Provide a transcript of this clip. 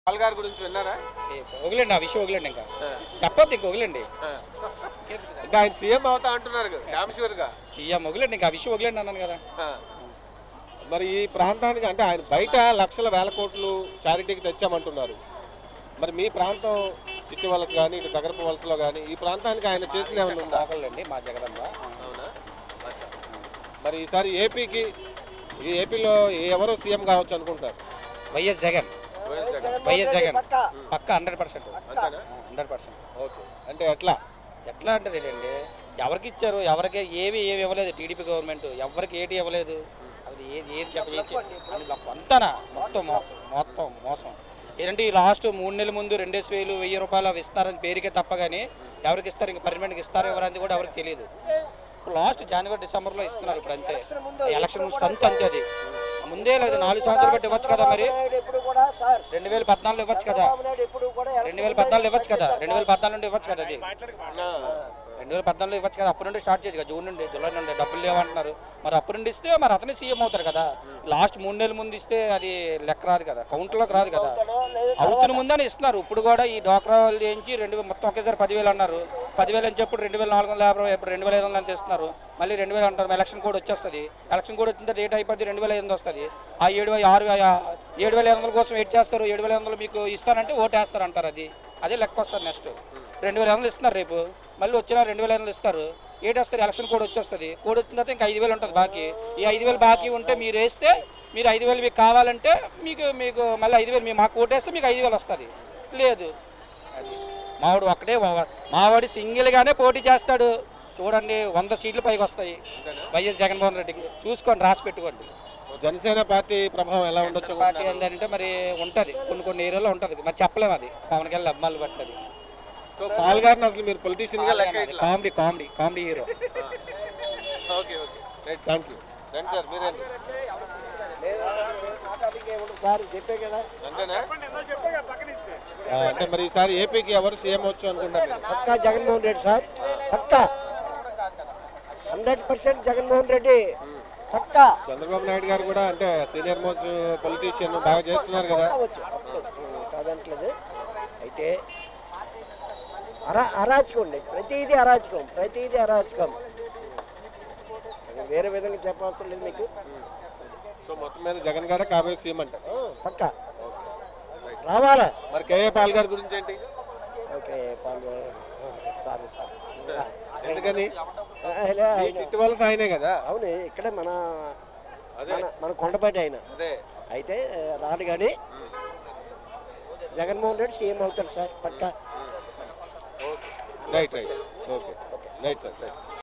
పాల్గార్ గురించి విన్నారా? వదిలేండి, ఆ విషయం వదిలేండి, ఇంకా చెప్పొద్దు, ఇంక వదిలేండి. అంటే ఆయన సీఎం అవుతా అంటున్నారు డామ్ షూర్ గా. సీఎం వదిలేండి, ఇంకా ఆ విషయం వదిలేండి అన్నాను కదా. మరి ఈ ప్రాంతానికి అంటే ఆయన బయట లక్షల వేల కోట్లు చారిటీకి తెచ్చామంటున్నారు. మరి మీ ప్రాంతం చిట్టి వలస కానీ ఇటు తగరపు వలసలో కానీ ఈ ప్రాంతానికి ఆయన చేసింది ఏమైనా ఉందా? ఆకలండి మా జగదమ్మ. అవునా? మరి ఈసారి ఏపీలో ఎవరో సీఎం కావచ్చు అనుకుంటారు? వైఎస్ జగన్. వైఎస్ జగన్ పక్క 100%. 100%. ఓకే, అంటే ఎట్లా అంటే ఏంటండి, ఎవరికి ఇచ్చారు? ఎవరికి ఏమి ఇవ్వలేదు. టీడీపీ గవర్నమెంట్ ఎవరికి ఏటి ఇవ్వలేదు. అది ఏది అంతానా మొత్తం మోసం. ఏంటంటే ఈ లాస్ట్ 3 నెలల ముందు 2,000 1,000 రూపాయలు ఇస్తారని పేరుకే తప్ప కానీ ఎవరికి ఇస్తారు, ఇంకా పర్మనెంట్గా ఇస్తారో ఎవరని కూడా ఎవరికి తెలియదు. లాస్ట్ జనవరి డిసెంబర్లో ఇస్తున్నారు. ఇప్పుడు అంతే, ఎలక్షన్ ముందు అంతే. అది ముందే లేదు, 4 సంవత్సరాలు బట్టి ఇవ్వచ్చు కదా. మరి 2014 ఇవ్వచ్చు కదా, 2014 ఇవ్వచ్చు కదా, 2014 నుండి ఇవ్వచ్చు కదా. అది 2014 ఇవ్వచ్చు కదా. అప్పటి నుండి స్టార్ట్ చేయొచ్చు కదా, జూన్ నుండి జూలై నుండి. డబ్బులు లేవంటున్నారు, మరి అప్పటి నుండి ఇస్తే మరి అతనే సీఎం అవుతారు కదా. లాస్ట్ 3 నెలల ముందు ఇస్తే అది లెక్క రాదు కదా, కౌంట్లోకి రాదు కదా. అవుతున్న ముందని ఇస్తున్నారు. ఇప్పుడు కూడా ఈ డ్వాక్రా వాళ్ళు చేయించి 2,000 మొత్తం ఒకేసారి 10,000 అన్నారు. 10,000 అని చెప్పి 2,450, ఇప్పుడు 2,500 అంత ఇస్తున్నారు. మళ్ళీ 2,000 అంటారు. ఎలక్షన్ కోడ్ వచ్చేస్తుంది. ఎలక్షన్ కోడ్ వచ్చిన రేట్ అయిపోద్ది, 2,500 వస్తుంది. ఆ 7,500 కోసం వెయిట్ చేస్తారు. 7,500 మీకు ఇస్తానంటే ఓటేస్తారు అంటారు. అదే లెక్క వస్తుంది. నెక్స్ట్ 2,500 ఇస్తున్నారు. రేపు మళ్ళీ వచ్చిన 2,500 ఇస్తారు. ఏటేస్తారు, ఎలక్షన్ కోడ్ వచ్చేస్తుంది. కోడ్ వచ్చిన తర్వాత ఇంకా 5,000 ఉంటుంది బాకీ. ఈ 5,000 బాకీ ఉంటే మీరు వేస్తే, మీరు 5,000 మీకు కావాలంటే మీకు మళ్ళీ 5,000 మాకు ఓటేస్తే మీకు 5,000 వస్తుంది. లేదు, అది మావాడు ఒక్కడే, మావాడు సింగిల్గానే పోటీ చేస్తాడు. చూడండి, 100 సీట్లు పైకి వస్తాయి వైఎస్ జగన్మోహన్ రెడ్డికి. చూసుకోండి, రాసి పెట్టుకోండి. జనసేన పార్టీ ప్రభావం ఎలా ఉండొచ్చు? పార్టీ ఏంటంటే మరి ఉంటుంది, కొన్ని ఏరియాలో ఉంటుంది, మరి చెప్పలేము. అది పవన్ కళ్యాణ్ అమ్మాయిలు పట్టది. సో పాల్గారిని అసలు మీరు పొలిటీషియన్ గా comedy hero. Okay, right, thank you. రండి సార్, మీరేంటి? అంతేనా? అంటే మరి ఈసారి ఏపీకి ఎవరు సీఎం వచ్చు అనుకుంటారు? పక్కా జగన్మోహన్ రెడ్డి సార్, పక్కా 100% జగన్మోహన్ రెడ్డి పక్కా. చంద్రబాబు నాయుడు గారు కూడా అంటే సీనియర్ మోస్ట్ పొలిటీషియన్ బాగా చేస్తున్నారు కదా. కాదంటలేదు. అయితే అరాచకం ఉండి ప్రతిదీ అరాచకం. అది వేరే విధంగా చెప్పవసరం లేదు మీకు. సో మొత్తం మీద జగన్ గారే కాబోయే సీఎం అంటారు. పక్కా రావాలా. మరి కేఏ పాల్ గారి గురించి ఏంటి? ఓకే, సారీ ఎందుకని? చిట్టి వలస ఆయనే కదా. అవును, ఇక్కడ మన కొండపాటి ఆయన. అయితే రాడు కానీ జగన్మోహన్ రెడ్డి సీఎం అవుతారు సార్, పక్కా. Right, okay, right sir, right.